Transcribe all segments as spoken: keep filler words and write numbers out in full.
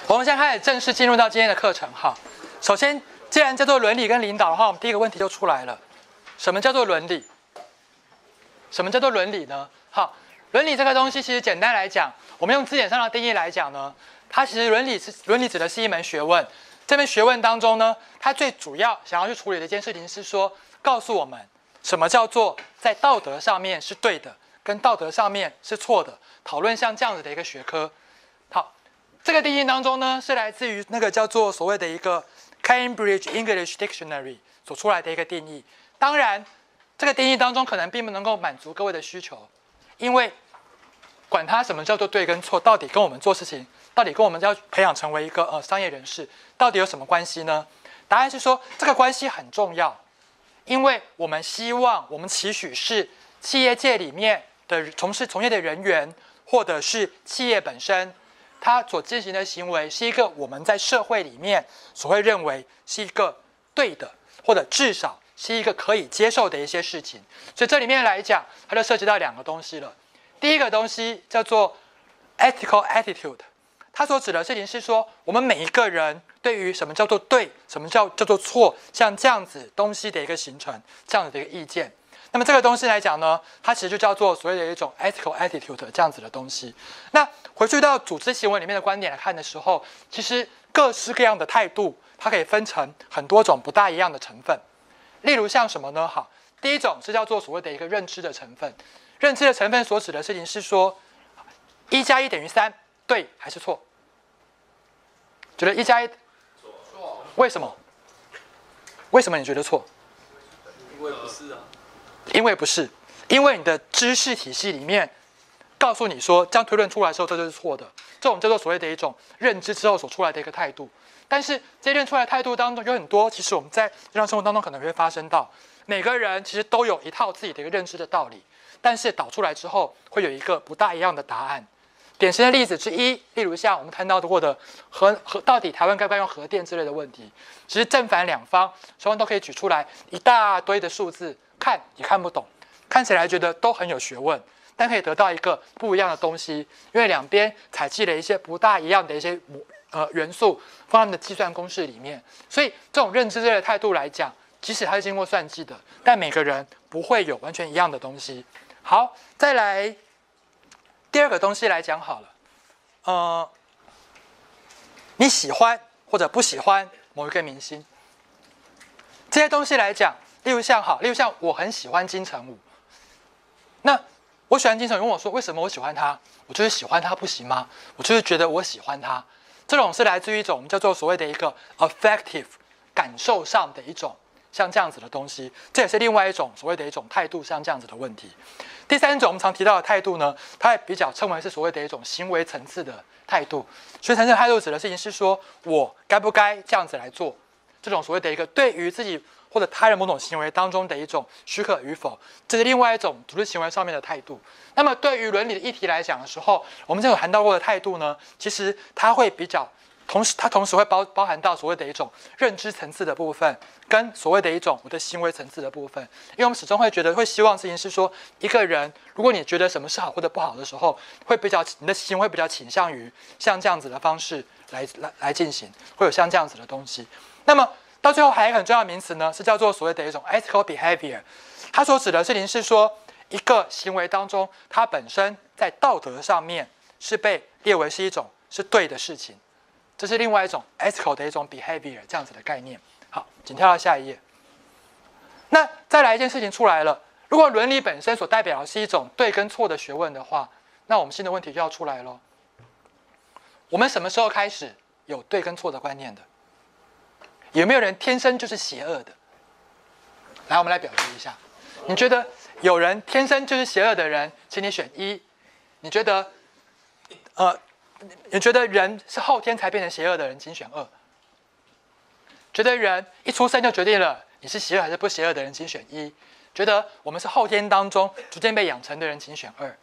我们现在开始正式进入到今天的课程哈。首先，既然叫做伦理跟领导的话，我们第一个问题就出来了：什么叫做伦理？什么叫做伦理呢？好，伦理这个东西其实简单来讲，我们用字典上的定义来讲呢，它其实伦理是伦理指的是一门学问。这门学问当中呢，它最主要想要去处理的一件事情是说，告诉我们什么叫做在道德上面是对的，跟道德上面是错的，讨论像这样子的一个学科。好，这个定义当中呢，是来自于那个叫做所谓的一个 Cambridge English Dictionary 所出来的一个定义。当然，这个定义当中可能并不能够满足各位的需求，因为管它什么叫做对跟错，到底跟我们做事情，到底跟我们要培养成为一个呃商业人士，到底有什么关系呢？答案是说，这个关系很重要，因为我们希望，我们期许是企业界里面的从事从业的人员，或者是企业本身，它所进行的行为是一个我们在社会里面所会认为是一个对的，或者至少是一个可以接受的一些事情。所以这里面来讲，它就涉及到两个东西了。第一个东西叫做 ethical attitude， 它所指的事情是说，我们每一个人对于什么叫做对，什么叫叫做错，像这样子东西的一个形成，这样子的一个意见。那么这个东西来讲呢，它其实就叫做所谓的一种 ethical attitude 这样子的东西。那回去到组织行为里面的观点来看的时候，其实各式各样的态度，它可以分成很多种不大一样的成分。例如像什么呢？好，第一种是叫做所谓的一个认知的成分。认知的成分所指的事情是说，一加一等于三，对还是错？觉得一加一错，为什么？为什么你觉得错？ 因为不是啊。 因为不是，因为你的知识体系里面告诉你说，这样推论出来的时候，这就是错的。这种叫做所谓的一种认知之后所出来的一个态度。但是这些出来的态度当中有很多，其实我们在日常生活当中可能会发生到，每个人其实都有一套自己的一个认知的道理，但是导出来之后会有一个不大一样的答案。典型的例子之一，例如像我们谈到过的核核到底台湾该不该用核电之类的问题，其实正反两方双方都可以举出来一大堆的数字，看也看不懂，看起来觉得都很有学问，但可以得到一个不一样的东西，因为两边采集了一些不大一样的一些呃元素放在他们的计算公式里面，所以这种认知类的态度来讲，即使它是经过算计的，但每个人不会有完全一样的东西。好，再来第二个东西来讲好了，呃，你喜欢或者不喜欢某一个明星，这些东西来讲，例如像好，例如像我很喜欢金城武，那我喜欢金城武，问我说为什么我喜欢他？我就是喜欢他，不行吗？我就是觉得我喜欢他，这种是来自于一种我们叫做所谓的一个 affective 感受上的一种像这样子的东西，这也是另外一种所谓的一种态度像这样子的问题。第三种我们常提到的态度呢，它也比较称为是所谓的一种行为层次的态度。所以层次的态度指的事情是说，我该不该这样子来做，这种所谓的一个对于自己或者他人某种行为当中的一种许可与否，这是另外一种组织行为上面的态度。那么对于伦理的议题来讲的时候，我们这种谈到过的态度呢，其实它会比较同时，它同时会包包含到所谓的一种认知层次的部分，跟所谓的一种我的行为层次的部分。因为我们始终会觉得，会希望事情是说，一个人如果你觉得什么是好或者不好的时候，会比较你的行为比较倾向于像这样子的方式来来来进行，会有像这样子的东西。那么到最后还有一个很重要的名词呢，是叫做所谓的一种 ethical behavior。它所指的事情是说，一个行为当中，它本身在道德上面是被列为是一种是对的事情。这是另外一种 ethical 的一种 behavior 这样子的概念。好，请跳到下一页。那再来一件事情出来了，如果伦理本身所代表的是一种对跟错的学问的话，那我们新的问题就要出来咯。我们什么时候开始有对跟错的观念的？有没有人天生就是邪恶的？来，我们来表决一下。你觉得有人天生就是邪恶的人，请你选一。你觉得，呃。你觉得人是后天才变成邪恶的人，请选二。觉得人一出生就决定了你是邪恶还是不邪恶的人，请选一。觉得我们是后天当中逐渐被养成的人，请选二。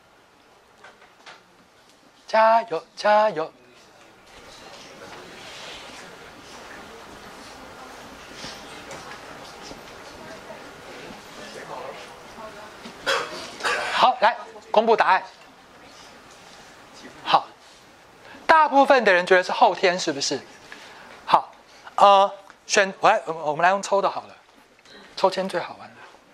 加油，加油！好，来公布答案。好。 大部分的人觉得是后天，是不是？好，呃，选我来，我们来用抽的好了，抽签最好玩了。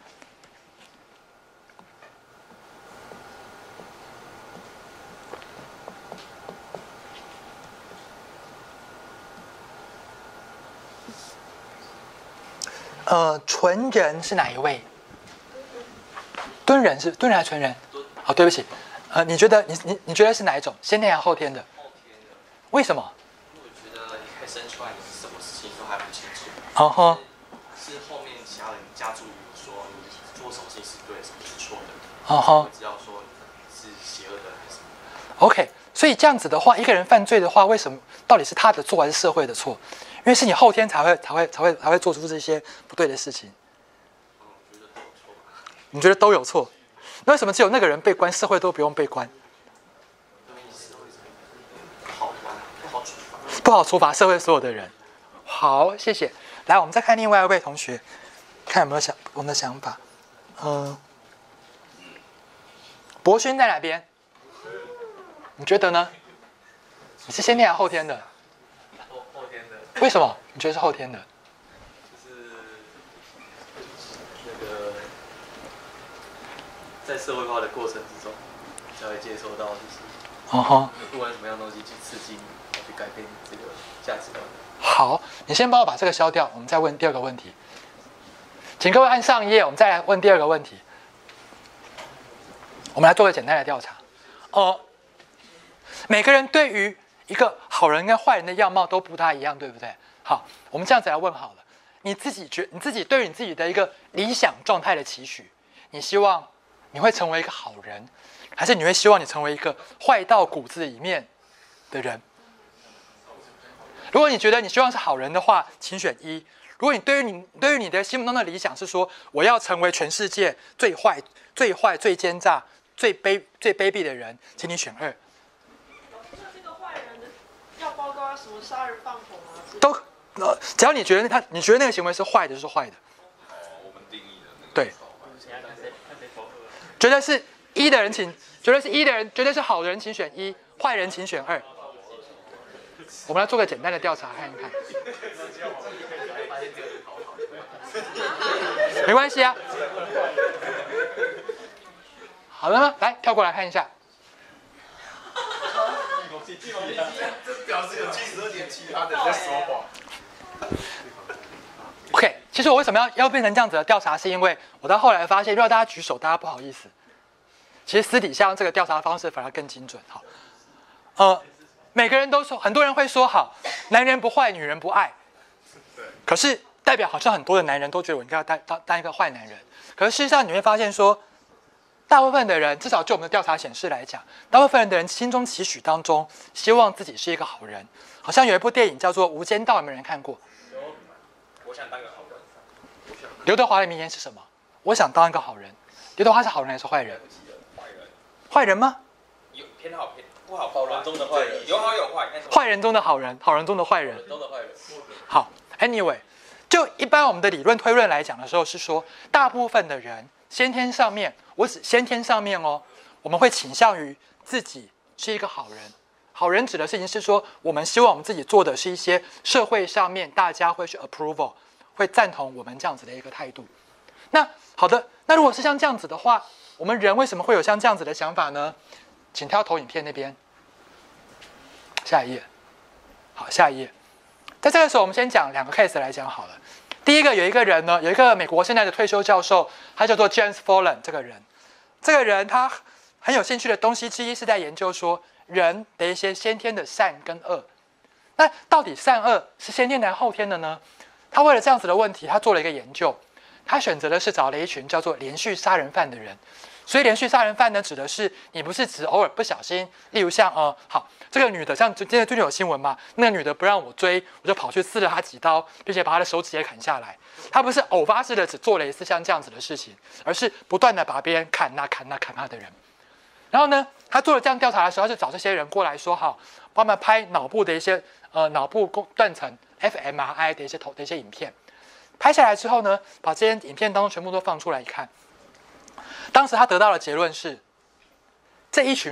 呃，纯人是哪一位？敦人是敦人还是纯人？好，对不起，呃，你觉得你你你觉得是哪一种？先天还是后天的？ 后天的。 为什么？ 因为我觉得一开始生出来，你什么事情都还不清楚。 哦吼。 是后面家人加注于说你做什么事情是对，什么是错的。 哦吼。 知道说是邪恶的还是什么。 OK， 所以这样子的话，一个人犯罪的话，为什么到底是他的错还是社会的错？因为是你后天才会才会才会才会做出这些不对的事情。你觉得都有错？那为什么只有那个人被关，社会都不用被关？不好处罚社会所有的人。好，谢谢。来，我们再看另外一位同学，看有没有想我们的想法。嗯，博勋在哪边？你觉得呢？你是先天还是后天的？ 后后天的。 为什么？你觉得是后天的？ 就是那个在社会化的过程之中，才会接受到就是哦吼， 不管什么样的东西去刺激你，去改变这个价值观。 好，你先帮我把这个消掉，我们再问第二个问题。请各位按上一页，我们再来问第二个问题。我们来做个简单的调查。呃，每个人对于一个好人跟坏人的样貌都不太一样，对不对？好，我们这样子来问好了。你自己觉，你自己对于你自己的一个理想状态的期许，你希望你会成为一个好人，还是你会希望你成为一个坏到骨子里面的人？如果你觉得你希望是好人的话，请选一；如果你对于你对于你的心目中的理想是说我要成为全世界最坏、最坏、最奸诈、最卑、最卑鄙的人，请你选二。 那这个坏人的要包括什么杀人放火啊？ 都呃，只要你觉得他，你觉得那个行为是坏的，就是坏的。 哦，我们定义的那个。 对。 看谁投二。 觉得是一的人请，觉得是一的人，觉得是好的人请选一，坏人请选二。我们来做个简单的调查看一看。没关系啊。好了吗？来跳过来看一下。 这表示有七十二点七，他的在说谎。 OK， 其实我为什么要要变成这样子的调查，是因为我到后来发现，如果大家举手，大家不好意思。其实私底下用这个调查方式反而更精准。好，呃，每个人都说，很多人会说，好，男人不坏，女人不爱。可是代表好像很多的男人都觉得我应该要当当当一个坏男人。可是事实上你会发现说，大部分的人，至少就我们的调查显示来讲，大部分的人心中期许当中，希望自己是一个好人。好像有一部电影叫做《无间道》，有没有人看过？ 我想当个好人。 刘德华的名言是什么？我想当一个好人。刘德华是好人还是坏人？ 坏人。 坏人吗？ 有偏好偏不好， 好人中的坏人， 有好有坏。 坏人中的好人，好人中的坏人。 中的坏人。 好 ，anyway， 就一般我们的理论推论来讲的时候，是说大部分的人先天上面，我指先天上面哦，我们会倾向于自己是一个好人。好人指的事情是说，我们希望我们自己做的是一些社会上面大家会去 approval， 会赞同我们这样子的一个态度。那好的，那如果是像这样子的话，我们人为什么会有像这样子的想法呢？请跳投影片那边，下一页。好，下一页。在这个时候，我们先讲两个 case 来讲好了。第一个有一个人呢，有一个美国现在的退休教授，他叫做 James Fallon 这个人。这个人他很有兴趣的东西之一是在研究说人的一些先天的善跟恶。那到底善恶是先天还是后天的呢？他为了这样子的问题，他做了一个研究。他选择的是找了一群叫做连续杀人犯的人。所以连续杀人犯呢，指的是你不是只偶尔不小心，例如像呃，好，这个女的像今天最近有新闻嘛，那个女的不让我追，我就跑去刺了她几刀，并且把她的手指也砍下来。她不是偶发式的只做了一次像这样子的事情，而是不断的把别人砍啊砍啊砍啊的人。然后呢，他做了这样调查的时候，他就找这些人过来说，好，帮他们拍脑部的一些呃脑部断层 F M R I 的一些头的一些影片。拍下来之后呢，把这些影片当中全部都放出来一看。当时他得到的结论是，这一群人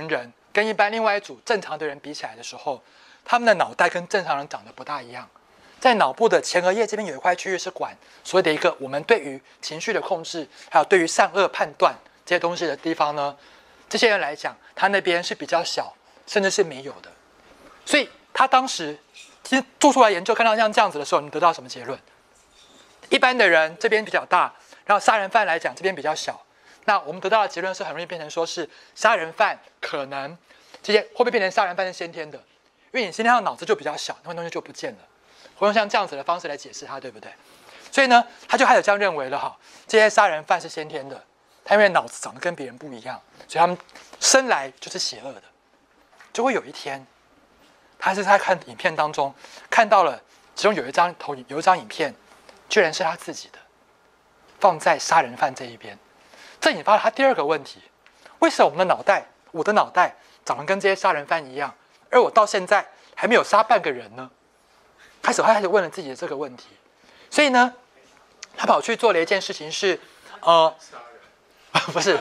跟一般另外一组正常的人比起来的时候，他们的脑袋跟正常人长得不大一样。在脑部的前额叶这边有一块区域是管所谓的一个我们对于情绪的控制，还有对于善恶判断这些东西的地方呢，这些人来讲，他那边是比较小，甚至是没有的。所以他当时其实做出来研究，看到像这样子的时候，你得到什么结论？一般的人这边比较大，然后杀人犯来讲这边比较小。那我们得到的结论是很容易变成说是杀人犯可能这些会不会变成杀人犯是先天的，因为你先天上脑子就比较小，那块东西就不见了。会用像这样子的方式来解释它，对不对？所以呢，他就开始这样认为了哈，这些杀人犯是先天的，他因为脑子长得跟别人不一样，所以他们生来就是邪恶的。就会有一天，他是在看影片当中看到了，其中有一张投影，有一张影片，居然是他自己的，放在杀人犯这一边。这引发了他第二个问题：为什么我们的脑袋，我的脑袋长得跟这些杀人犯一样，而我到现在还没有杀半个人呢？开始他开始问了自己的这个问题，所以呢，他跑去做了一件事情是，呃，不是，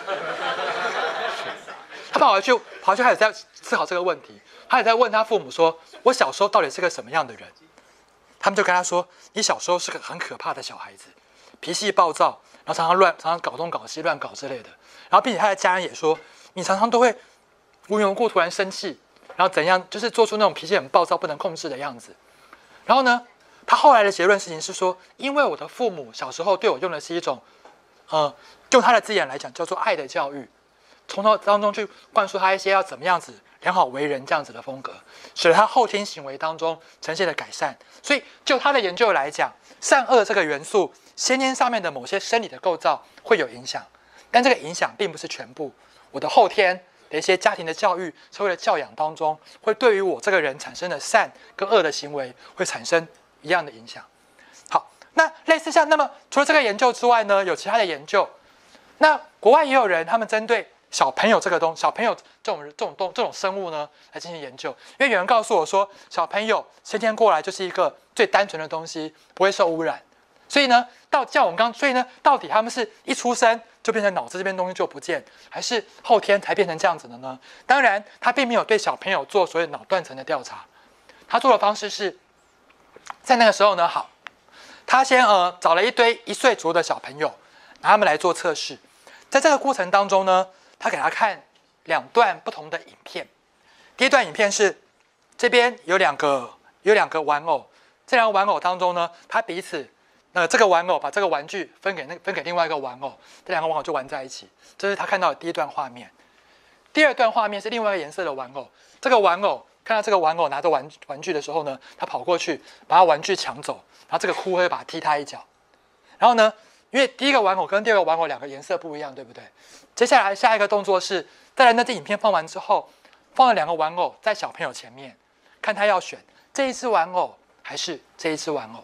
他跑回去，跑回去开始在思考这个问题，他也在问他父母说：“我小时候到底是个什么样的人？”他们就跟他说：“你小时候是个很可怕的小孩子，脾气暴躁，然后常常乱，常常搞东搞西、乱搞之类的。然后，并且他的家人也说，你常常都会无缘无故突然生气，然后怎样，就是做出那种脾气很暴躁、不能控制的样子。”然后呢，他后来的结论事情是说，因为我的父母小时候对我用的是一种，呃，用他的字眼来讲叫做爱的教育，从头当中去灌输他一些要怎么样子良好为人这样子的风格，使得他后天行为当中呈现了改善。所以就他的研究来讲，善恶这个元素先天上面的某些生理的构造会有影响，但这个影响并不是全部。我的后天的一些家庭的教育、社会的教养当中，会对于我这个人产生的善跟恶的行为，会产生一样的影响。好，那类似像那么除了这个研究之外呢，有其他的研究。那国外也有人，他们针对小朋友这个东小朋友这种这种动这种生物呢来进行研究。因为有人告诉我说，小朋友先天过来就是一个最单纯的东西，不会受污染。所以呢，到像我们刚，所以呢，到底他们是一出生就变成脑子这边东西就不见，还是后天才变成这样子的呢？当然，他并没有对小朋友做所谓脑断层的调查，他做的方式是在那个时候呢，好，他先呃找了一堆一岁左右的小朋友，拿他们来做测试。在这个过程当中呢，他给他看两段不同的影片。第一段影片是这边有两个有两个玩偶，这两个玩偶当中呢，他彼此。那这个玩偶把这个玩具分给那分给另外一个玩偶，这两个玩偶就玩在一起。这是他看到的第一段画面。第二段画面是另外一个颜色的玩偶，这个玩偶看到这个玩偶拿着玩玩具的时候呢，他跑过去把他玩具抢走，然后这个哭会把他踢他一脚。然后呢，因为第一个玩偶跟第二个玩偶两个颜色不一样，对不对？接下来下一个动作是，再来那这影片放完之后，放了两个玩偶在小朋友前面，看他要选这一只玩偶还是这一只玩偶。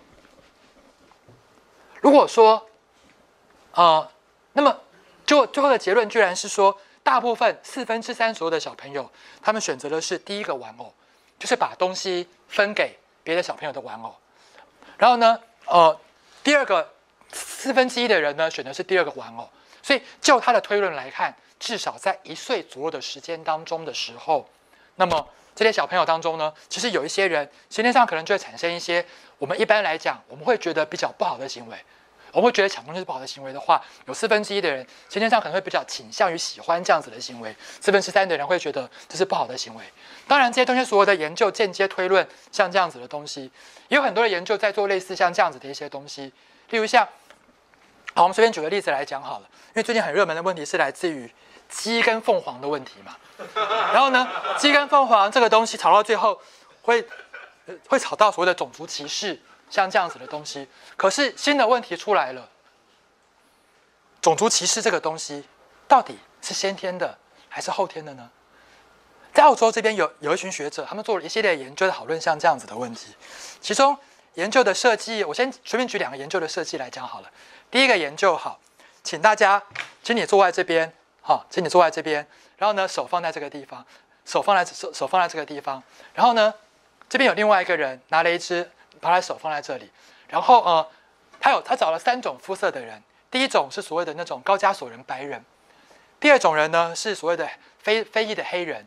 如果说，呃，那么就最后的结论居然是说，大部分四分之三左右的小朋友，他们选择的是第一个玩偶，就是把东西分给别的小朋友的玩偶。然后呢，呃，第二个四分之一的人呢，选的是第二个玩偶。所以就他的推论来看，至少在一岁左右的时间当中的时候，那么这些小朋友当中呢，其实有一些人先天上可能就会产生一些我们一般来讲我们会觉得比较不好的行为。我们会觉得抢东西是不好的行为的话，有四分之一的人先天上可能会比较倾向于喜欢这样子的行为，四分之三的人会觉得这是不好的行为。当然，这些东西所有的研究间接推论像这样子的东西，也有很多的研究在做类似像这样子的一些东西。例如像，好，我们随便举个例子来讲好了，因为最近很热门的问题是来自于鸡跟凤凰的问题嘛。然后呢，鸡跟凤凰这个东西吵到最后会会吵到所谓的种族歧视。像这样子的东西，可是新的问题出来了：种族歧视这个东西到底是先天的还是后天的呢？在澳洲这边有有一群学者，他们做了一系列研究讨论像这样子的问题。其中研究的设计，我先随便举两个研究的设计来讲好了。第一个研究，好，请大家，请你坐在这边，好，请你坐在这边，然后呢，手放在这个地方，手放在手手放在这个地方，然后呢，这边有另外一个人拿了一只。把他手放在这里，然后呃，他有他找了三种肤色的人，第一种是所谓的那种高加索人白人，第二种人呢是所谓的非非裔的黑人，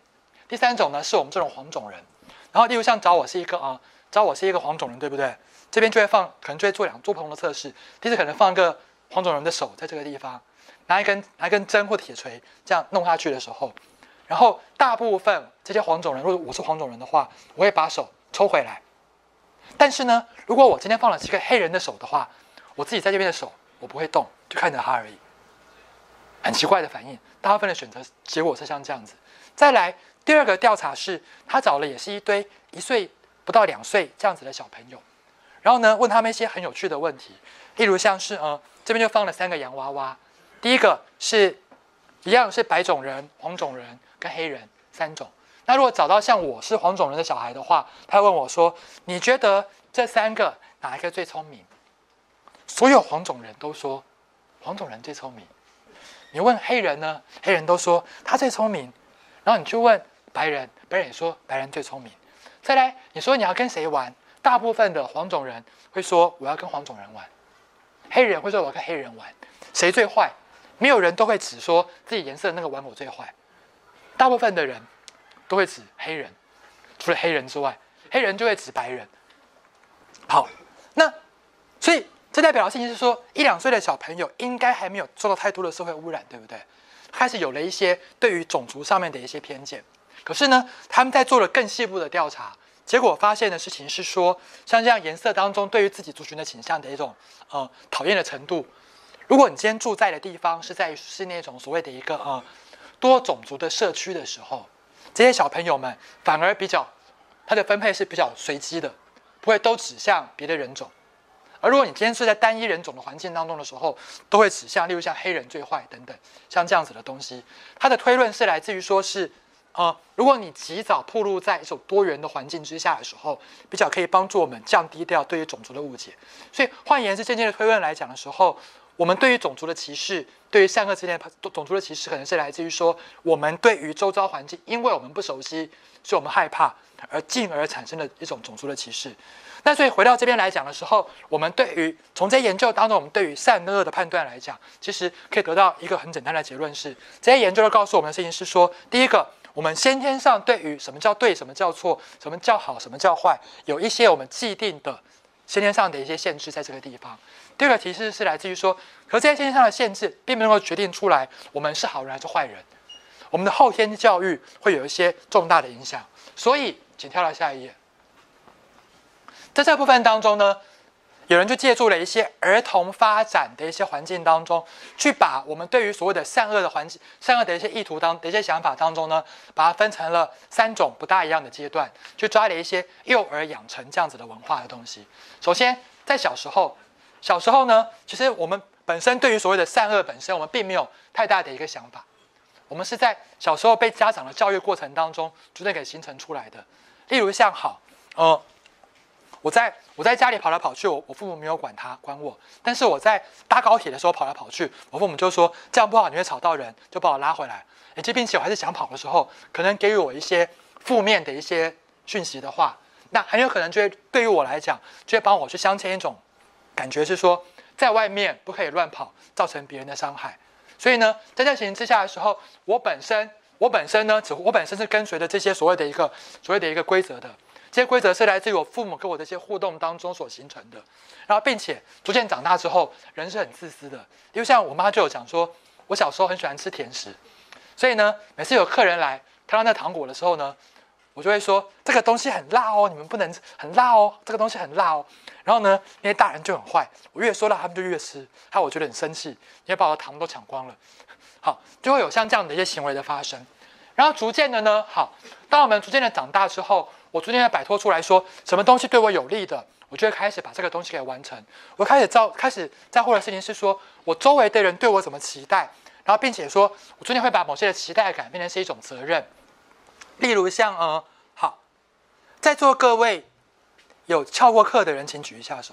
第三种呢是我们这种黄种人，然后例如像找我是一个啊、呃，找我是一个黄种人，对不对？这边就会放，可能就会做两做不同的测试。第一次可能放一个黄种人的手在这个地方，拿一根拿一根针或铁锤这样弄下去的时候，然后大部分这些黄种人，如果我是黄种人的话，我会把手抽回来。但是呢，如果我今天放了几个黑人的手的话，我自己在这边的手我不会动，就看着他而已。很奇怪的反应，大部分的选择结果是像这样子。再来第二个调查是，他找了也是一堆一岁不到两岁这样子的小朋友，然后呢问他们一些很有趣的问题，例如像是呃这边就放了三个洋娃娃，第一个是一样是白种人、黄种人跟黑人三种。那如果找到像我是黄种人的小孩的话，他会问我说：“你觉得这三个哪一个最聪明？”所有黄种人都说黄种人最聪明。你问黑人呢？黑人都说他最聪明。然后你去问白人，白人也说白人最聪明。再来，你说你要跟谁玩？大部分的黄种人会说我要跟黄种人玩，黑人会说我要跟黑人玩。谁最坏？没有人都会只说自己颜色的那个玩偶最坏，大部分的人都会指黑人，除了黑人之外，黑人就会指白人。好，那所以这代表的事情是说，一两岁的小朋友应该还没有受到太多的社会污染，对不对？开始有了一些对于种族上面的一些偏见。可是呢，他们在做了更细部的调查，结果发现的事情是说，像这样颜色当中对于自己族群的倾向的一种呃讨厌的程度，如果你今天住在的地方是在是那种所谓的一个呃多种族的社区的时候，这些小朋友们反而比较它的分配是比较随机的，不会都指向别的人种。而如果你今天是在单一人种的环境当中的时候，都会指向，例如像黑人最坏等等，像这样子的东西。它的推论是来自于说是，呃，如果你及早暴露在一种多元的环境之下的时候，比较可以帮助我们降低掉对于种族的误解。所以换言之，渐渐的推论来讲的时候，我们对于种族的歧视，对于善恶之间的种族的歧视，可能是来自于说，我们对于周遭环境，因为我们不熟悉，所以我们害怕，而进而产生的一种种族的歧视。那所以回到这边来讲的时候，我们对于从这些研究当中，我们对于善跟恶的判断来讲，其实可以得到一个很简单的结论是，这些研究都告诉我们的事情是说，第一个，我们先天上对于什么叫对、什么叫错、什么叫好、什么叫坏，有一些我们既定的先天上的一些限制在这个地方。第二个提示是来自于说，可这些先天上的限制并不能够决定出来我们是好人还是坏人，我们的后天教育会有一些重大的影响。所以，请跳到下一页。在这部分当中呢，有人就借助了一些儿童发展的一些环境当中，去把我们对于所谓的善恶的环境、善恶的一些意图当的一些想法当中呢，把它分成了三种不大一样的阶段，去抓了一些幼儿养成这样子的文化的东西。首先，在小时候，小时候呢，其实我们本身对于所谓的善恶本身，我们并没有太大的一个想法，我们是在小时候被家长的教育过程当中逐渐给形成出来的。例如像好，呃。我在我在家里跑来跑去，我我父母没有管他管我，但是我在搭高铁的时候跑来跑去，我父母就说这样不好，你会吵到人，就把我拉回来。以及并且我还是想跑的时候，可能给予我一些负面的一些讯息的话，那很有可能就会对于我来讲，就会帮我去镶嵌一种感觉是说，在外面不可以乱跑，造成别人的伤害。所以呢，在这情形之下的时候，我本身我本身呢，只我本身是跟随着这些所谓的一个所谓的一个规则的。这些规则是来自于我父母跟我的一些互动当中所形成的，然后并且逐渐长大之后，人是很自私的。因为像我妈就有讲说，我小时候很喜欢吃甜食，所以呢，每次有客人来看到那糖果的时候呢，我就会说这个东西很辣哦，你们不能吃，很辣哦，这个东西很辣哦。然后呢，那些大人就很坏，我越说辣，他们就越吃，害我觉得很生气，因为把我的糖都抢光了。好，就会有像这样的一些行为的发生。然后逐渐的呢，好，当我们逐渐的长大之后，我逐渐的摆脱出来说，什么东西对我有利的，我就会开始把这个东西给完成。我开始在开始在乎的事情是说，我周围的人对我怎么期待，然后并且说我逐渐会把某些的期待感变成是一种责任。例如像呃，好，在座各位有翘过课的人，请举一下手。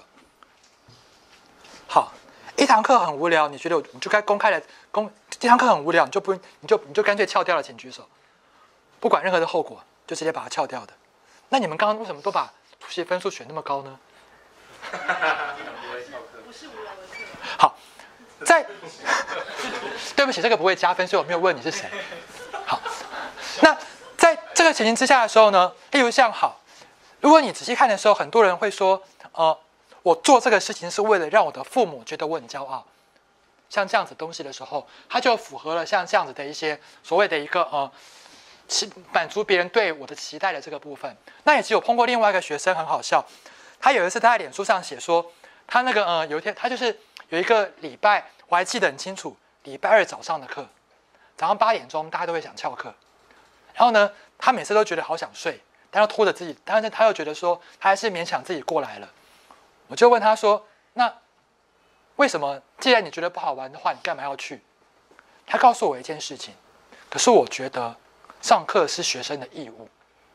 好，一堂课很无聊，你觉得你就该公开的公，这堂课很无聊，你就不你就你就干脆翘掉了，请举手，不管任何的后果，就直接把它翘掉的。那你们刚刚为什么都把出席分数选那么高呢？ 不是无聊的课。 好，在对不起，这个不会加分，所以我没有问你是谁。好，那在这个情形之下的时候呢，例如像好，如果你仔细看的时候，很多人会说，呃，我做这个事情是为了让我的父母觉得我很骄傲。像这样子东西的时候，它就符合了像这样子的一些所谓的一个呃，期满足别人对我的期待的这个部分。那也只有碰过另外一个学生很好笑，他有一次他在脸书上写说，他那个呃有一天他就是有一个礼拜，我还记得很清楚，礼拜二早上的课，早上八点钟大家都会想翘课，然后呢，他每次都觉得好想睡，但又拖着自己，但是他又觉得说他还是勉强自己过来了。我就问他说，那为什么？既然你觉得不好玩的话，你干嘛要去？他告诉我一件事情，可是我觉得上课是学生的义务，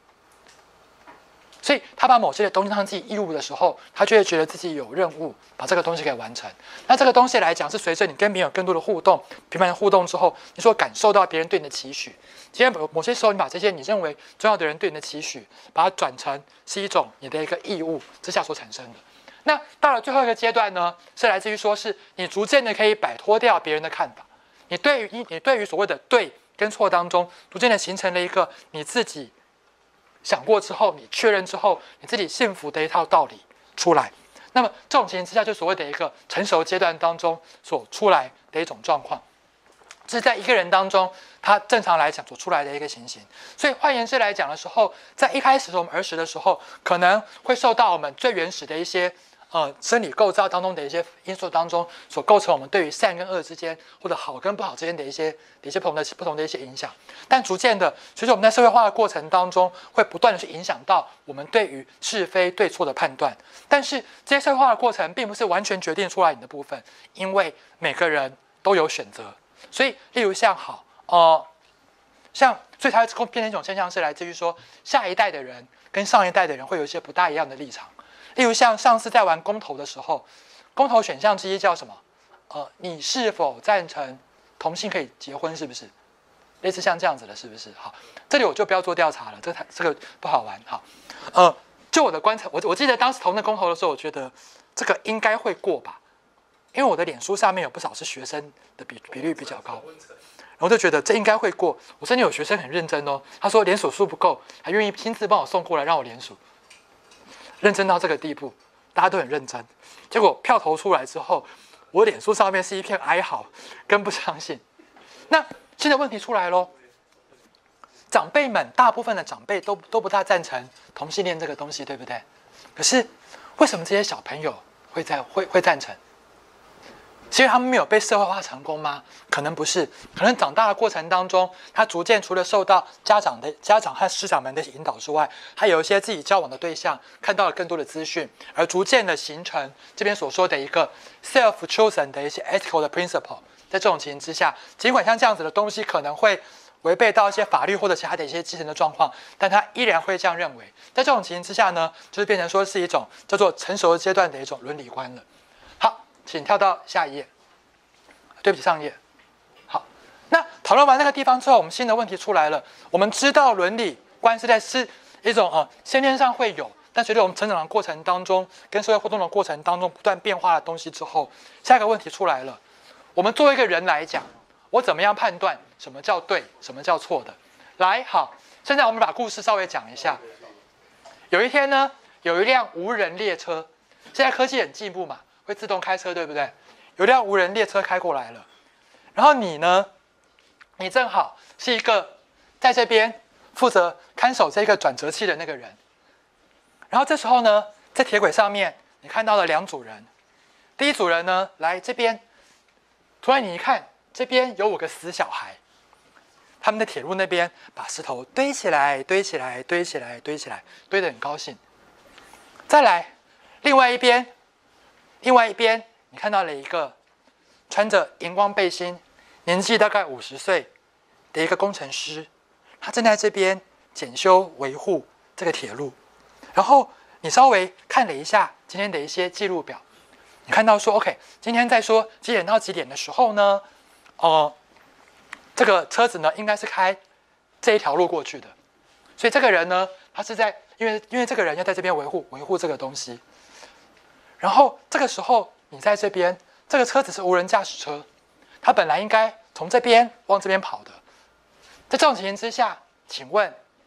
所以他把某些东西当成自己义务的时候，他就会觉得自己有任务把这个东西给完成。那这个东西来讲，是随着你跟别人有更多的互动、频繁的互动之后，你所感受到别人对你的期许。今天某些时候，你把这些你认为重要的人对你的期许，把它转成是一种你的一个义务之下所产生的。那到了最后一个阶段呢，是来自于说是你逐渐的可以摆脱掉别人的看法，你对于你对于所谓的对跟错当中，逐渐的形成了一个你自己想过之后，你确认之后，你自己幸福的一套道理出来。那么这种情形之下，就所谓的一个成熟阶段当中所出来的一种状况，这是在一个人当中他正常来讲所出来的一个情形。所以换言之来讲的时候，在一开始我们儿时的时候，可能会受到我们最原始的一些呃，生理构造当中的一些因素当中，所构成我们对于善跟恶之间，或者好跟不好之间的一些的一些不同的不同的一些影响。但逐渐的，随着我们在社会化的过程当中，会不断的去影响到我们对于是非对错的判断。但是这些社会化的过程，并不是完全决定出来你的部分，因为每个人都有选择。所以，例如像好，呃，像所以它会变成一种现象，是来自于说，下一代的人跟上一代的人会有一些不大一样的立场。例如像上次在玩公投的时候，公投选项之一叫什么？呃，你是否赞成同性可以结婚？是不是？类似像这样子的，是不是？好，这里我就不要做调查了，这个这个不好玩。好，呃，就我的观察，我我记得当时投那公投的时候，我觉得这个应该会过吧，因为我的脸书上面有不少是学生的比比率比较高，然后就觉得这应该会过。我甚至有学生很认真哦，他说连署数不够，还愿意亲自帮我送过来让我连署。认真到这个地步，大家都很认真。结果票投出来之后，我脸书上面是一片哀嚎，跟不相信。那现在问题出来咯，长辈们大部分的长辈都都不大赞成同性恋这个东西，对不对？可是为什么这些小朋友会在会会赞成？是因为他们没有被社会化成功吗？可能不是，可能长大的过程当中，他逐渐除了受到家长的家长和师长们的引导之外，还有一些自己交往的对象看到了更多的资讯，而逐渐的形成这边所说的一个 self-chosen 的一些 ethical 的 principle。在这种情形之下，尽管像这样子的东西可能会违背到一些法律或者其他的一些基层的状况，但他依然会这样认为。在这种情形之下呢，就是变成说是一种叫做成熟阶段的一种伦理观了。好，请跳到下一页。对不起，上一页。好，那讨论完那个地方之后，我们新的问题出来了。我们知道伦理观是在是一种呃先天上会有，但随着我们成长的过程当中，跟社会互动的过程当中不断变化的东西之后，下一个问题出来了。我们作为一个人来讲，我怎么样判断什么叫对，什么叫错的？来，好，现在我们把故事稍微讲一下。有一天呢，有一辆无人列车，现在科技很进步嘛，会自动开车，对不对？有辆无人列车开过来了，然后你呢？你正好是一个在这边负责看守这个转折器的那个人。然后这时候呢，在铁轨上面，你看到了两组人。第一组人呢，来这边，突然你一看，这边有五个死小孩，他们在铁路那边把石头堆起来、堆起来、堆起来、堆起来，堆得很高兴。再来，另外一边，另外一边。你看到了一个穿着荧光背心、年纪大概五十岁的一个工程师，他正在这边检修维护这个铁路。然后你稍微看了一下今天的一些记录表，你看到说 ，OK， 今天在说几点到几点的时候呢，呃，这个车子呢应该是开这一条路过去的。所以这个人呢，他是在因为因为这个人要在这边维护维护这个东西。然后这个时候。你在这边，这个车子是无人驾驶车，它本来应该从这边往这边跑的。在这种情形之下，请问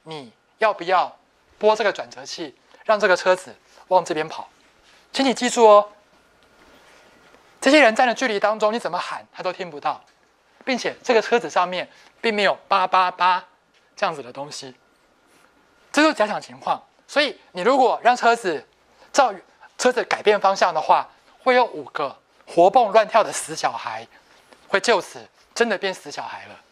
你要不要拨这个转折器，让这个车子往这边跑？请你记住哦，这些人站的距离当中，你怎么喊他都听不到，并且这个车子上面并没有八八八这样子的东西，这就是假想情况。所以你如果让车子照车子改变方向的话，会有五个活蹦乱跳的死小孩，会就此真的变死小孩了。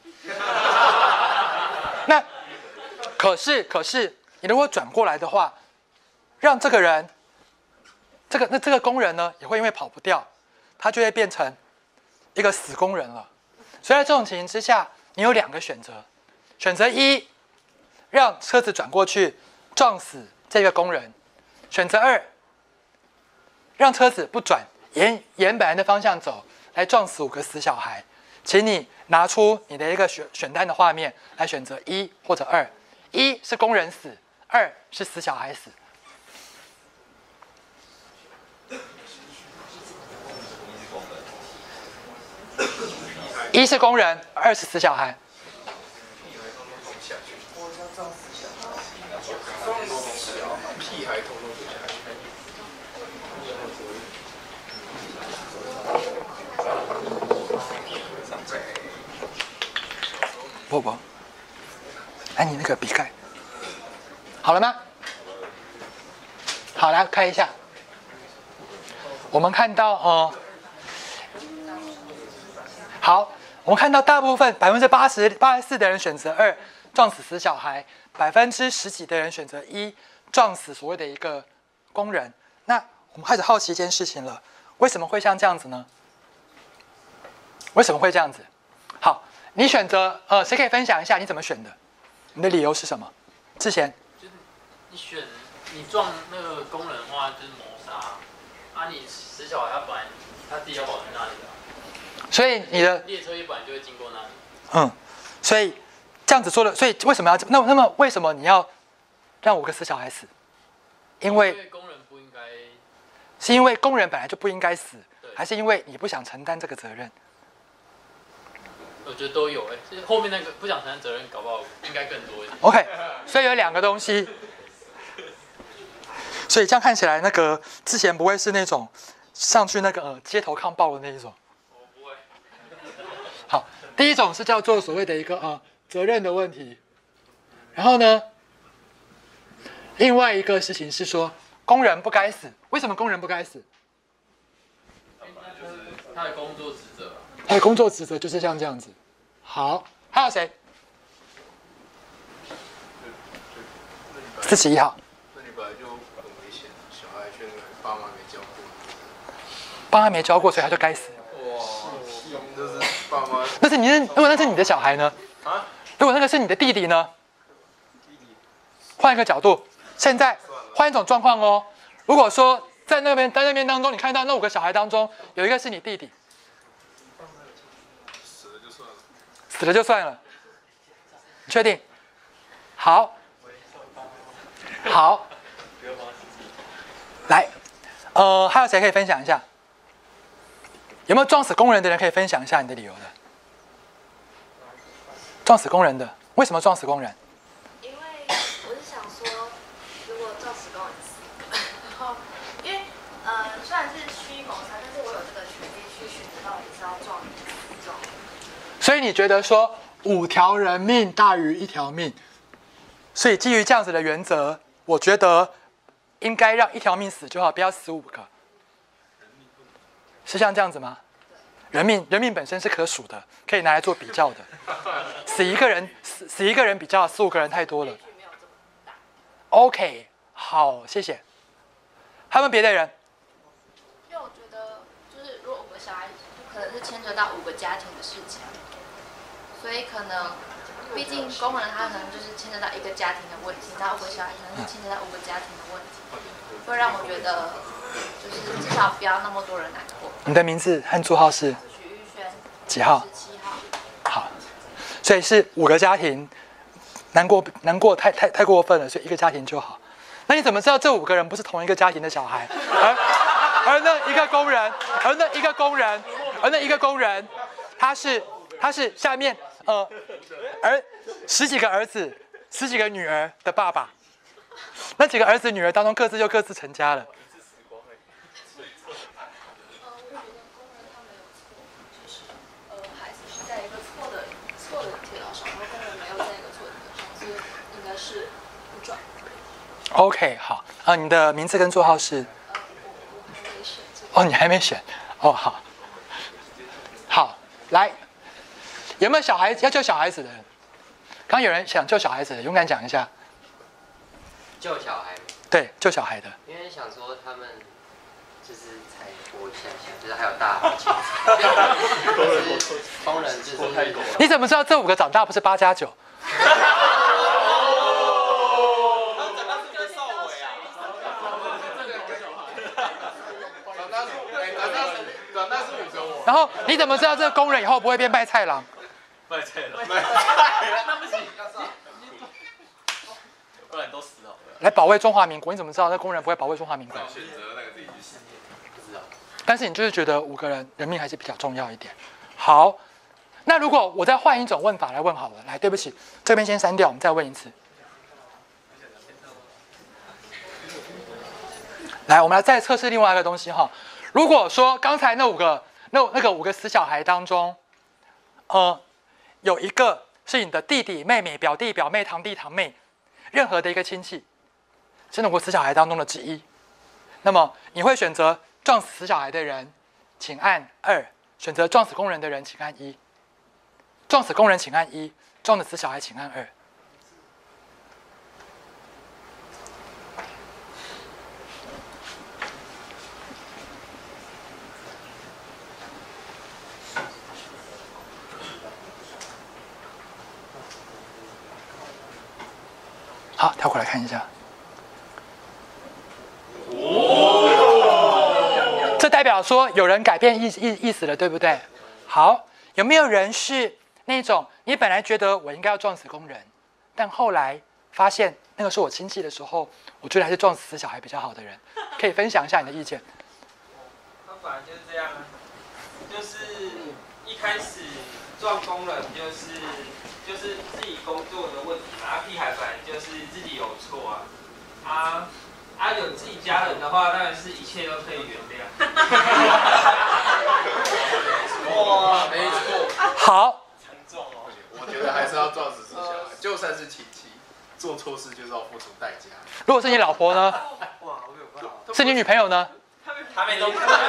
那可是可是，你如果转过来的话，让这个人，这个那这个工人呢，也会因为跑不掉，他就会变成一个死工人了。所以在这种情形之下，你有两个选择：选择一，让车子转过去撞死这个工人；选择二，让车子不转，沿沿本来的方向走，来撞死五个死小孩。请你拿出你的一个选选单的画面来选择一或者二。一是工人死，二是死小孩死。一是工人，二是死小孩。 屁孩通通死下去。 不不，哎，你那个笔盖好了吗？好，来看一下。我们看到哦、呃，好，我们看到大部分百分之八十八十四的人选择二，撞死死小孩；百分之十几的人选择一，撞死所谓的一个工人。那我们开始好奇一件事情了，为什么会像这样子呢？为什么会这样子？好。你选择呃，谁可以分享一下你怎么选的？你的理由是什么？之前就是你选你撞那个工人的话，就是谋杀啊！你死小孩，他本来他自己要保在那里的， 所以你的列车一本来就会经过那里。 嗯，所以这样子做的，所以为什么要那那么为什么你要让五个死小孩死？因为因为工人不应该， 是因为工人本来就不应该死，还是因为你不想承担这个责任？ 我觉得都有哎、欸，后面那个不想承担责任，搞不好应该更多一点。 OK， 所以有两个东西，所以这样看起来，那个之前不会是那种上去那个、呃、街头抗暴的那一种。 我不会。 好，第一种是叫做所谓的一个呃责任的问题，然后呢，另外一个事情是说工人不该死，为什么工人不该死？ 他的工作职责。 他的工作职责就是像这样子。好，还有谁？四十一号。 那你本来就很危险，小孩却爸妈没教过。 爸妈没教过，所以他就该死。 哇，就是爸妈。 那是你的，如果那是你的小孩呢？ 啊？ 如果那个是你的弟弟呢？换一个角度，现在换一种状况哦。如果说在那边在那边当中，你看到那五个小孩当中有一个是你弟弟。死了就算了，你确定？好，好，来，呃，还有谁可以分享一下？有没有撞死工人的人可以分享一下你的理由的？撞死工人的，为什么撞死工人？ 因为我是想说，如果撞死工人死，然后因为呃虽然是虚谋杀，但是我有这个权利去选择到底是要撞还是不撞。 所以你觉得说五条人命大于一条命，所以基于这样子的原则，我觉得应该让一条命死就好，不要死五个。是像这样子吗？人命人命本身是可数的，可以拿来做比较的。死一个人死死一个人比较死五个人太多了。OK， 好，谢谢。还有没有别的人？ 因为我觉得，就是如果五个小孩，可能是牵扯到五个家庭的事情。所以可能，毕竟工人他可能就是牵扯到一个家庭的问题，然后五个小孩可能是牵扯到五个家庭的问题，会让我觉得，就是至少不要那么多人难过。 你的名字和座号是？ 许玉轩。 几号？ 十七号。 好，所以是五个家庭，难过难过太太太过分了，所以一个家庭就好。那你怎么知道这五个人不是同一个家庭的小孩？而而那一个工人，而那一个工人，而那一个工人，他是他是下面呃，儿十几个儿子， 十几个女儿的爸爸，那几个儿子女儿当中各自就各自成家了。 呃，我觉得工人他没有错，就是呃，孩子是在一个错的错的铁道上，然后工人没有在一个错的铁道上，所以应该是不转。 OK， 好，啊，你的名字跟座号是？ 呃，我我还没选这个。 哦，你还没选，哦，好，好，来，有没有小孩要救小孩子的人？刚有人想救小孩子的，勇敢讲一下。 救小孩， 对，救小孩的。 因为想说他们就是才活一下下，就是还有大好青春，就是工人就是你怎么知道这五个长大不是八加九？然后你怎么知道这个工人以后不会变卖菜郎？ 卖菜了， 那不行， 不然都死好了。 来保卫中华民国，你怎么知道那工人不会保卫中华民国？ 选择那个自己去死， 不知道。 但是你就是觉得五个人人命还是比较重要一点。好，那如果我再换一种问法来问好了，来，对不起，这边先删掉，我们再问一次。来，我们来再测试另外一个东西哈。如果说刚才那五个那那个五个死小孩当中，呃，有一个是你的弟弟、妹妹、表弟、表妹、堂弟、堂妹，任何的一个亲戚，是那五个死小孩当中的之一，那么你会选择撞死死小孩的人，请按二；选择撞死工人的人，请按一。撞死工人请按一，撞死死小孩请按二。好，跳过来看一下。这代表说有人改变意意意思了，对不对？好，有没有人是那种你本来觉得我应该要撞死工人，但后来发现那个是我亲戚的时候，我觉得还是撞死小孩比较好的人？可以分享一下你的意见。 他本来就是这样啊，就是一开始撞工人就是就是自己工作的问题嘛，啊屁孩本来就是自己有错啊，啊啊有自己家人的话，当然是一切都可以原谅。 哇，没错， 好， 沉重哦。 我觉得还是要撞死死小孩，就算是亲戚，做错事就是要付出代价。 如果是你老婆呢？ 哇，好可怕哦！ 是你女朋友呢？ 他没都。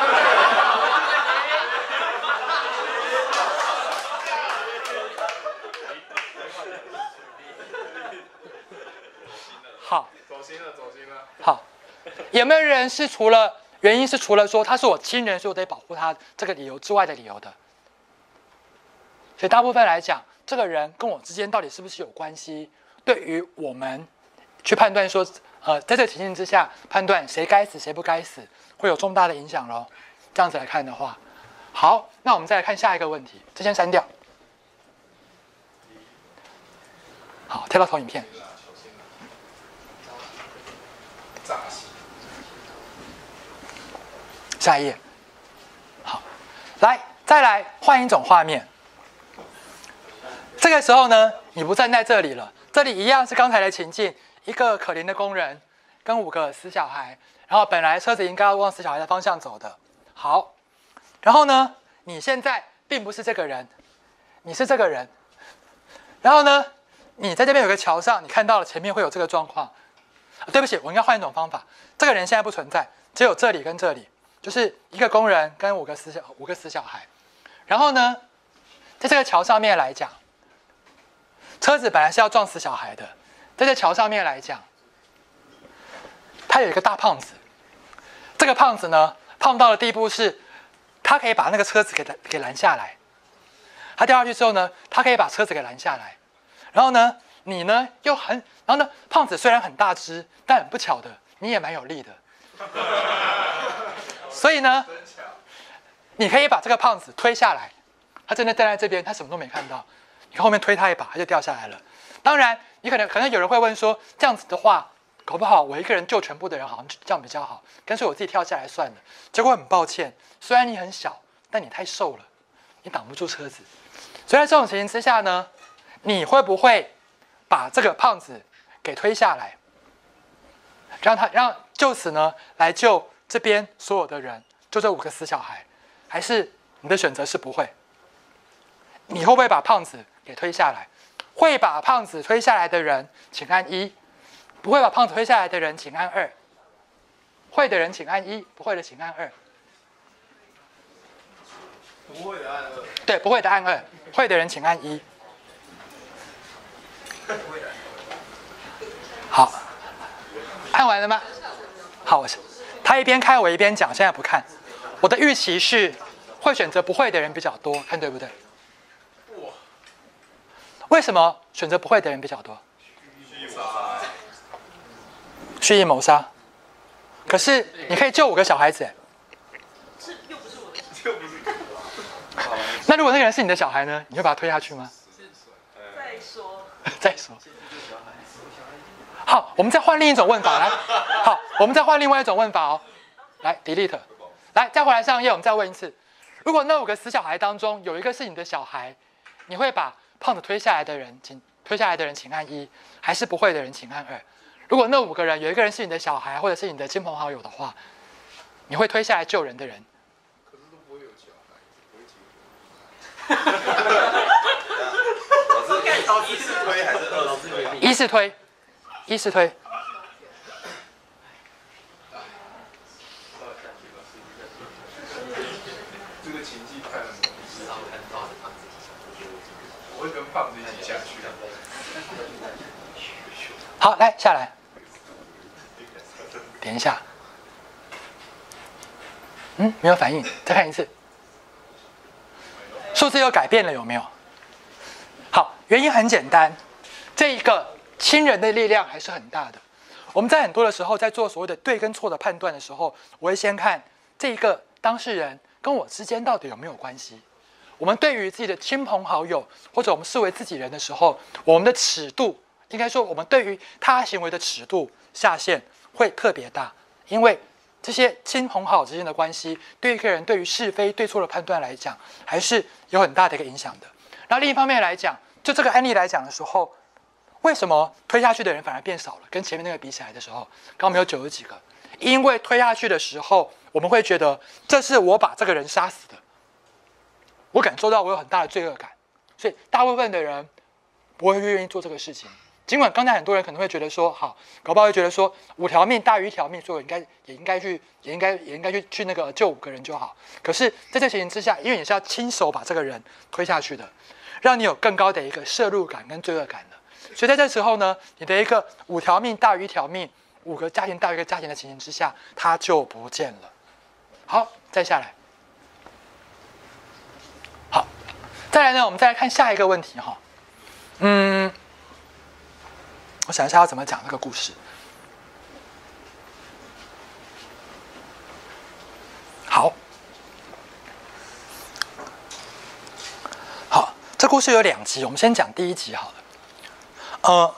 好， 走心了，走心了。 好，有没有人是除了原因是除了说他是我亲人，所以我得保护他这个理由之外的理由的？所以大部分来讲，这个人跟我之间到底是不是有关系，对于我们去判断说，呃，在这个情境之下判断谁该死谁不该死，会有重大的影响咯。这样子来看的话，好，那我们再来看下一个问题，这先删掉。好，跳到投影片。下一页，好，来，再来换一种画面。这个时候呢，你不站在这里了，这里一样是刚才的情境，一个可怜的工人跟五个死小孩，然后本来车子应该要往死小孩的方向走的。好，然后呢，你现在并不是这个人，你是这个人，然后呢，你在这边有个桥上，你看到了前面会有这个状况。啊、对不起，我应该换一种方法，这个人现在不存在，只有这里跟这里。就是一个工人跟五个死小五个死小孩，然后呢，在这个桥上面来讲，车子本来是要撞死小孩的，在这桥上面来讲，他有一个大胖子，这个胖子呢，胖到的地步是，他可以把那个车子给给拦下来，他掉下去之后呢，他可以把车子给拦下来，然后呢，你呢又很，然后呢，胖子虽然很大只，但很不巧的，你也蛮有力的。所以呢，你可以把这个胖子推下来，他真的站在这边，他什么都没看到。你后面推他一把，他就掉下来了。当然，你可能可能有人会问说，这样子的话，搞不好我一个人救全部的人，好像这样比较好，干脆我自己跳下来算了。结果很抱歉，虽然你很小，但你太瘦了，你挡不住车子。所以在这种情形之下呢，你会不会把这个胖子给推下来，让他让就此呢来救这边所有的人，就这五个死小孩，还是你的选择是不会？你会不会把胖子给推下来？会把胖子推下来的人，请按一；不会把胖子推下来的人，请按二。会的人请按一，不会的请按二。 不会的按二。 对，不会的按二，会的人请按一。好，按完了吗？好，我他一边开我一边讲，现在不看。我的预期是会选择不会的人比较多，看对不对？为什么选择不会的人比较多？蓄意谋杀。可是你可以救五个小孩子， 是又不是我的， 又不是。 那如果那个人是你的小孩呢？你会把他推下去吗？ 再说。 再说。好，我们再换另一种问法来。好，我们再换另外一种问法哦。来 ，delete。来，再回来上页，我们再问一次：如果那五个死小孩当中有一个是你的小孩，你会把胖子推下来的人，请推下来的人请按一，还是不会的人请按二？如果那五个人有一个人是你的小孩，或者是你的亲朋好友的话，你会推下来救人的人。 可是都不会有小孩，不会结婚。老师，到一是推还是二是推？ 一是推，一是推。 这个情境太模糊，我会跟胖子一起下去。 好，来下来，点一下。嗯，没有反应，再看一次。数字又改变了，有没有？好，原因很简单，这一个亲人的力量还是很大的。我们在很多的时候，在做所谓的对跟错的判断的时候，我会先看这一个当事人跟我之间到底有没有关系。我们对于自己的亲朋好友，或者我们视为自己人的时候，我们的尺度，应该说我们对于他行为的尺度下限会特别大，因为这些亲朋好友之间的关系，对一个人对于是非对错的判断来讲，还是有很大的一个影响的。然后另一方面来讲，就这个案例来讲的时候，为什么推下去的人反而变少了？跟前面那个比起来的时候，刚刚没有九十几个，因为推下去的时候，我们会觉得这是我把这个人杀死的，我感受到我有很大的罪恶感，所以大部分的人不会愿意做这个事情。尽管刚才很多人可能会觉得说，好，搞不好会觉得说五条命大于一条命，所以我应该也应该去，也应该也应该去去那个救五个人就好。可是在这情形之下，因为你是要亲手把这个人推下去的，让你有更高的一个摄入感跟罪恶感的。所以在这时候呢，你的一个五条命大于一条命，五个家庭大于一个家庭的情形之下，它就不见了。好，再下来。好，再来呢，我们再来看下一个问题哈。嗯。我想一下要怎么讲这个故事。好，好，这故事有两集，我们先讲第一集好了。呃，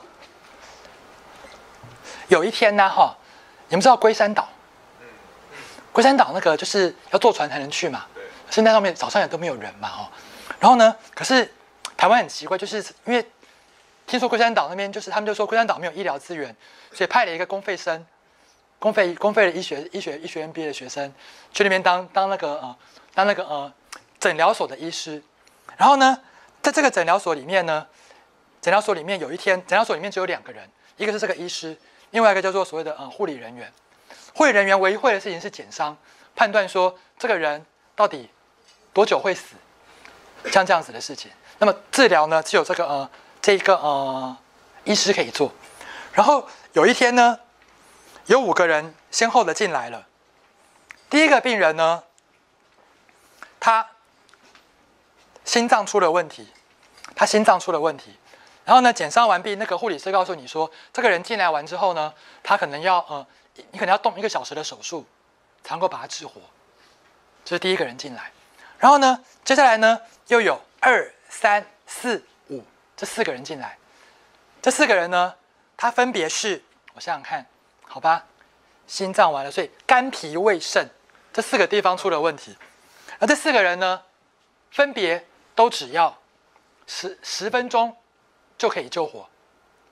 有一天呢，哈，你们知道龟山岛？龟山岛那个就是要坐船才能去嘛，现在上面早上也都没有人嘛，哦。然后呢，可是台湾很奇怪，就是因为听说龟山岛那边就是他们就说龟山岛没有医疗资源，所以派了一个公费生，公费公费的医学医学医学院毕业的学生去那边当当那个呃当那个呃诊疗所的医师。然后呢，在这个诊疗所里面呢，诊疗所里面有一天，诊疗所里面只有两个人，一个是这个医师，另外一个叫做所谓的呃护理人员。护理人员唯一会的事情是检伤，判断说这个人到底多久会死，像这样子的事情。那么治疗呢，只有这个呃。这一个呃，医师可以做。然后有一天呢，有五个人先后的进来了。第一个病人呢，他心脏出了问题，他心脏出了问题。然后呢，检伤完毕，那个护理师告诉你说，这个人进来完之后呢，他可能要呃，你可能要动一个小时的手术，才能够把他治活。这是第一个人进来。然后呢，接下来呢，又有二、三、四。这四个人进来，这四个人呢，他分别是，我想想看，好吧，心脏完了，所以肝脾胃肾这四个地方出了问题。而这四个人呢，分别都只要十十分钟就可以救活，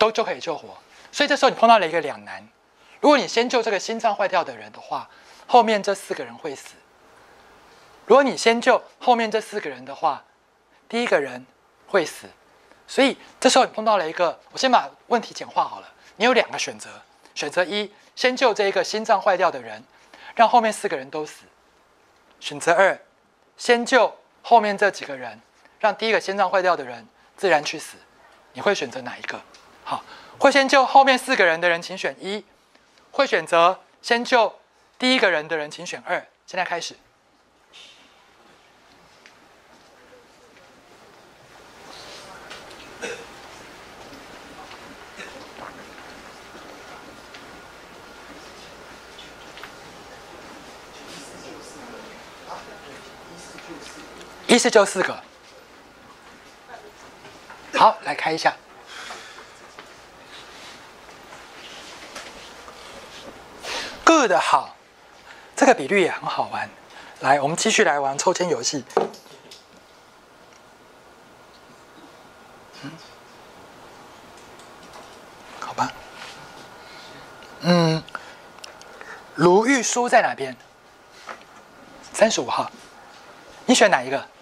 都就可以救活。所以这时候你碰到了一个两难：如果你先救这个心脏坏掉的人的话，后面这四个人会死；如果你先救后面这四个人的话，第一个人会死。所以这时候你碰到了一个，我先把问题简化好了。你有两个选择：选择一，先救这一个心脏坏掉的人，让后面四个人都死；选择二，先救后面这几个人，让第一个心脏坏掉的人自然去死。你会选择哪一个？好，会先救后面四个人的人，请选一；会选择先救第一个人的人，请选二。现在开始。一是救四个。好，来开一下。Good， 好，这个比率也很好玩。来，我们继续来玩抽签游戏。嗯，好吧。嗯，卢玉书在哪边？三十五号。你选哪一个？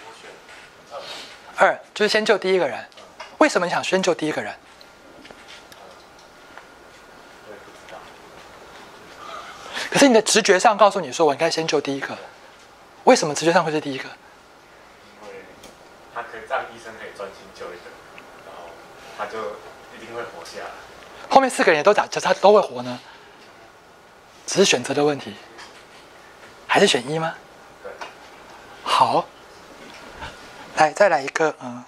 二，就是先救第一个人。为什么你想先救第一个人？可是你的直觉上告诉你说，我应该先救第一个。为什么直觉上会是第一个？ 因为他可以让医生可以专心救一个，然后他就一定会活下来。 后面四个人也都打，他都会活呢？只是选择的问题。还是选一吗？ 对。 好。来，再来一个，嗯。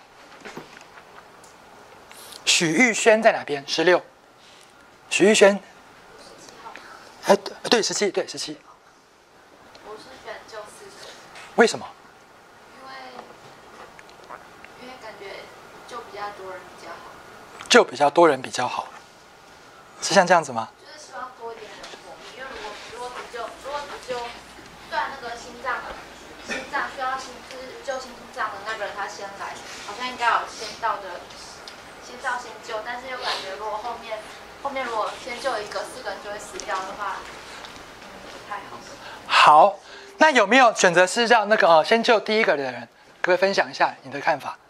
许玉轩在哪边？十六。许玉轩。哎，对，十七，对，十七。 我是选救四个。 为什么？ 因为因为感觉救比较多人比较好。 救比较多人比较好，是像这样子吗？ 就是希望多一点人活，因为如果如果只救如果只救，虽然那个心脏心脏需要心就是救心脏的那个人他先来，好像应该有先到的先到先救，但是又感觉如果后面。后面如果先救一个，四个人就会死掉的话，嗯，不太好。 好，那有没有选择是让那个呃先救第一个的人，可不可以分享一下你的看法？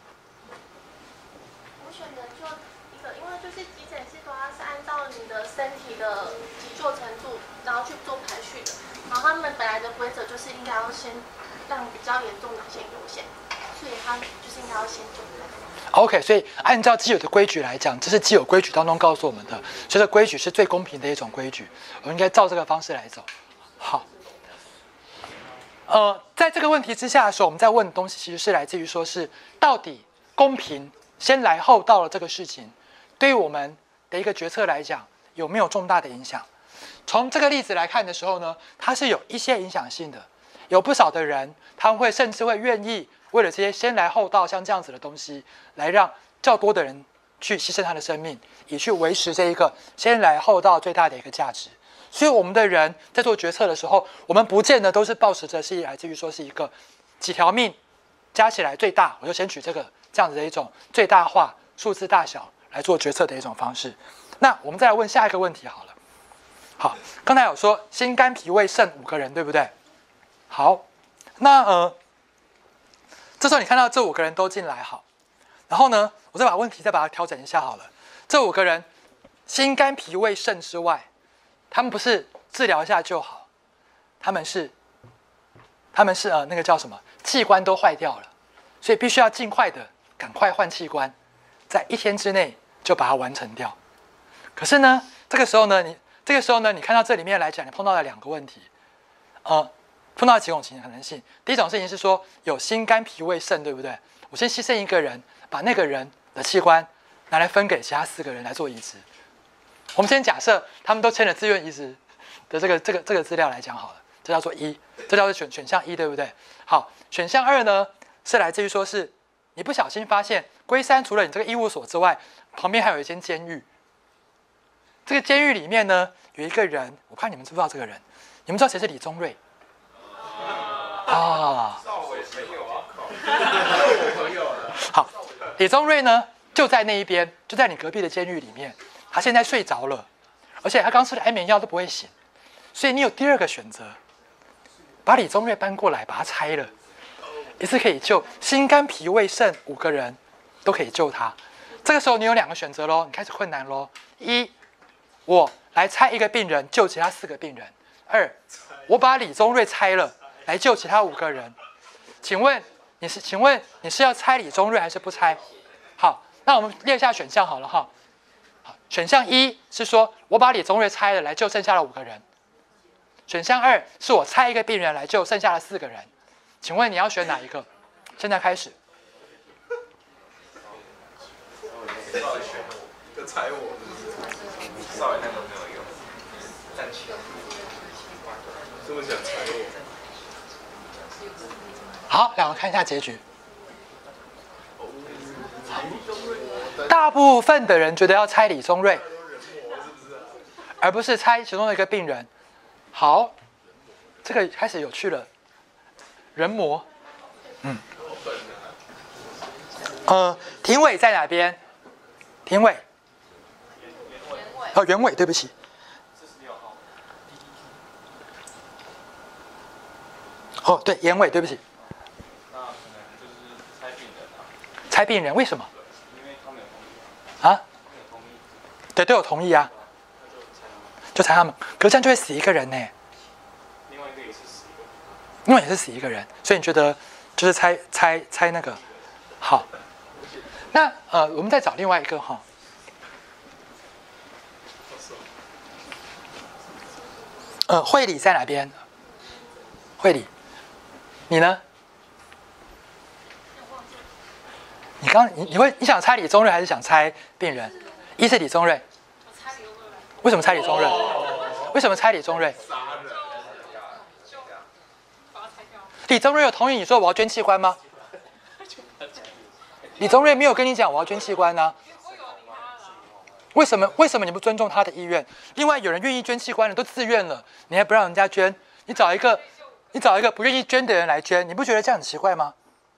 我选择救一个，因为就是急诊系统它是按照你的身体的急救程度，然后去做排序的。然后他们本来的规则就是应该要先让比较严重的先优先，所以他就是应该要先救人。 OK， 所以按照既有的规矩来讲，这是既有规矩当中告诉我们的，所以这规矩是最公平的一种规矩，我们应该照这个方式来走。好，呃，在这个问题之下的时候，我们在问的东西其实是来自于说是到底公平先来后到了这个事情，对于我们的一个决策来讲有没有重大的影响？从这个例子来看的时候呢，它是有一些影响性的，有不少的人他们会甚至会愿意。为了这些先来后到像这样子的东西，来让较多的人去牺牲他的生命，以去维持这一个先来后到最大的一个价值。所以我们的人在做决策的时候，我们不见得都是抱持着是来自于说是一个几条命加起来最大，我就先取这个这样子的一种最大化数字大小来做决策的一种方式。那我们再来问下一个问题好了。好，刚才有说心肝脾胃肾五个人，对不对？好，那呃。这时候你看到这五个人都进来，好，然后呢，我再把问题再把它调整一下好了。这五个人，心肝脾胃肾之外，他们不是治疗一下就好，他们是，他们是呃那个叫什么，器官都坏掉了，所以必须要尽快的赶快换器官，在一天之内就把它完成掉。可是呢，这个时候呢，你这个时候呢，你看到这里面来讲，你碰到了两个问题，呃。碰到几种情可能性，第一种事情是说有心肝脾胃肾，对不对？我先牺牲一个人，把那个人的器官拿来分给其他四个人来做移植。我们先假设他们都签了自愿移植的这个这个这个资料来讲好了，这叫做一，这叫做选选项一，对不对？好，选项二呢是来自于说是你不小心发现龟山除了你这个医务所之外，旁边还有一间监狱。这个监狱里面呢有一个人，我看你们知不知道这个人？你们知道谁是李宗瑞？啊， 少伟没有啊，我朋友了。 好，李宗瑞呢， 就在那一边，就在你隔壁的监狱里面，他现在睡着了，而且他刚吃了安眠药都不会醒，所以你有第二个选择，把李宗瑞搬过来，把他拆了，一次可以救心肝脾胃肾五个人，都可以救他。这个时候你有两个选择喽，你开始困难喽。一，我来拆一个病人，救其他四个病人；二，我把李宗瑞拆了，来救其他五个人。请问你是？请问你是要拆李宗瑞还是不拆？好，那我们列下选项好了哈。好，选项一是说我把李宗瑞拆了，来救剩下的五个人。选项二是我拆一个病人来救剩下的四个人。请问你要选哪一个？现在开始。 稍微选我，就踩我，稍微那个没有用，站起来，这么想踩我。 好，两个看一下结局。大部分的人觉得要拆李宗瑞，而不是拆其中的一个病人。好，这个开始有趣了。人魔，嗯，呃，庭伟在哪边？庭伟，哦，袁伟，对不起。哦，对，严伟，对不起。 那可能就是拆病人啊。 拆病人为什么？ 因为他们有同意啊。 没有同意。 对，都有同意啊。就拆他们，可是这样就会死一个人呢。 另外一个也是死一个。 另外也是死一个人，所以你觉得就是拆拆拆那个好？那呃，我们再找另外一个哈。呃，惠理在哪边？惠理，你呢？你刚你你会你想拆李宗瑞还是想拆病人？一是李宗瑞。为什么拆李宗瑞？为什么拆李宗瑞？李宗瑞有同意你说我要捐器官吗？李宗瑞没有跟你讲我要捐器官呢、啊。为什么？为什么你不尊重他的意愿？另外有人愿意捐器官的都自愿了，你还不让人家捐？你找一个，你找一个不愿意捐的人来捐，你不觉得这样很奇怪吗？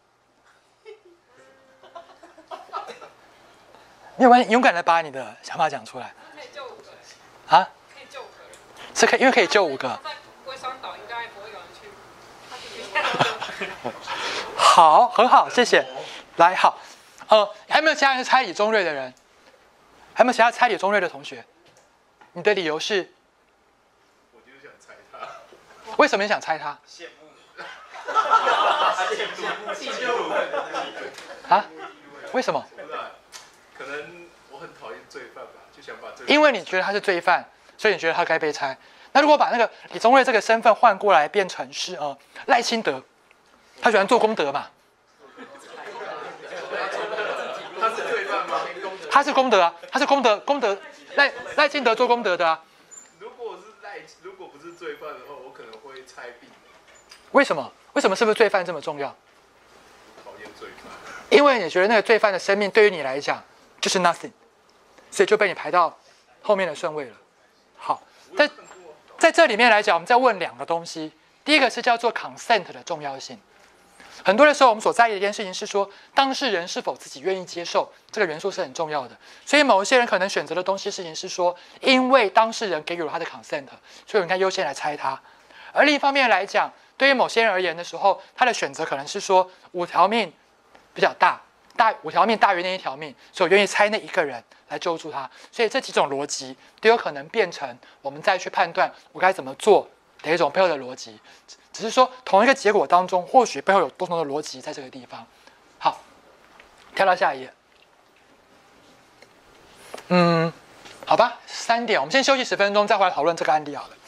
你有关勇敢的把你的想法讲出来。 可以救五个。 啊？ 可以救五个人。 是可以，因为可以救五个。 在龟山岛应该不会有人去。 好，很好，谢谢。来，好，呃，还有没有其他人是猜李宗瑞的人？还有没有其他猜李宗瑞的同学？你的理由是？ 我就是想猜他。 为什么你想猜他？ 羡慕。 嫉妒。 啊？为什么？ 可能我很讨厌罪犯吧，就想把罪。 因为你觉得他是罪犯，所以你觉得他该被拆。那如果把那个李宗瑞这个身份换过来，变成是呃赖清德，他喜欢做功德嘛？ 他是罪犯吗？ 他是功德啊，他是功德功德赖赖清德做功德的啊。 如果是赖，如果不是罪犯的话，我可能会拆病。 为什么？为什么是不是罪犯这么重要？ 讨厌罪犯。 因为你觉得那个罪犯的生命对于你来讲就是 nothing， 所以就被你排到后面的顺位了。好，在在这里面来讲，我们再问两个东西。第一个是叫做 consent 的重要性。很多的时候，我们所在意的一件事情是说，当事人是否自己愿意接受这个元素是很重要的。所以，某一些人可能选择的东西事情是说，因为当事人给予了他的 consent， 所以我们应该优先来拆他。而另一方面来讲，对于某些人而言的时候，他的选择可能是说五条命比较大，大五条命大于那一条命，所以我愿意拆那一个人来救助他。所以这几种逻辑都有可能变成我们再去判断我该怎么做的一种背后的逻辑。只是说同一个结果当中，或许背后有不同的逻辑在这个地方。好，跳到下一页。嗯，好吧，三点，我们先休息十分钟，再回来讨论这个案例好了。